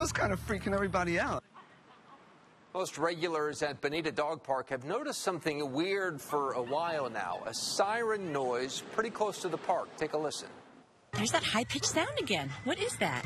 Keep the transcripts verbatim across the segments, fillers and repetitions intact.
was kind of freaking everybody out. Most regulars at Bonita Dog Park have noticed something weird for a while now, a siren noise pretty close to the park. Take a listen. There's that high-pitched sound again. What is that?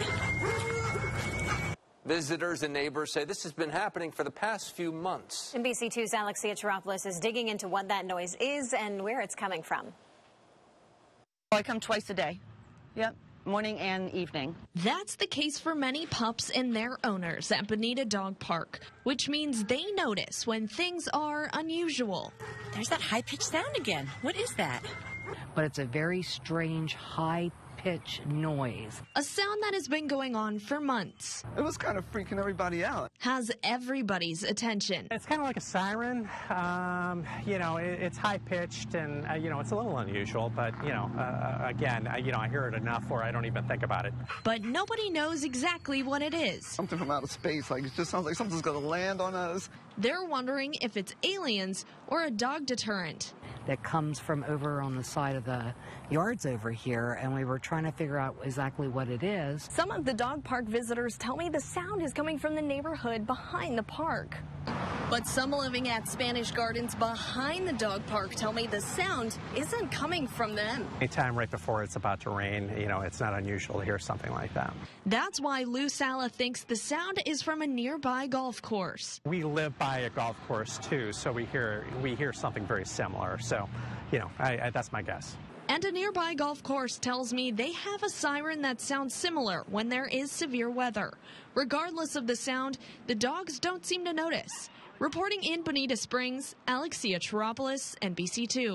Visitors and neighbors say this has been happening for the past few months. N B C two's Alexia Chiropoulos is digging into what that noise is and where it's coming from. I come twice a day. Yep. Morning and evening. That's the case for many pups and their owners at Bonita Dog Park, which means they notice when things are unusual. There's that high-pitched sound again. What is that? But it's a very strange, high-pitched noise. A sound that has been going on for months. It was kind of freaking everybody out. Has everybody's attention. It's kind of like a siren. Um, you know, it, it's high-pitched and, uh, you know, it's a little unusual. But, you know, uh, again, I, you know, I hear it enough where I don't even think about it. But nobody knows exactly what it is. Something from outer space. Like, it just sounds like something's going to land on us. They're wondering if it's aliens or a dog deterrent. That comes from over on the side of the yards over here, and we were trying to figure out exactly what it is. Some of the dog park visitors tell me the sound is coming from the neighborhood behind the park. But some living at Spanish Gardens behind the dog park tell me the sound isn't coming from them. Anytime right before it's about to rain, you know, it's not unusual to hear something like that. That's why Lou Sala thinks the sound is from a nearby golf course. We live by a golf course too, so we hear we hear something very similar. So, you know, I, I, that's my guess. And a nearby golf course tells me they have a siren that sounds similar when there is severe weather. Regardless of the sound, the dogs don't seem to notice. Reporting in Bonita Springs, Alexia Chiropoulos, N B C two.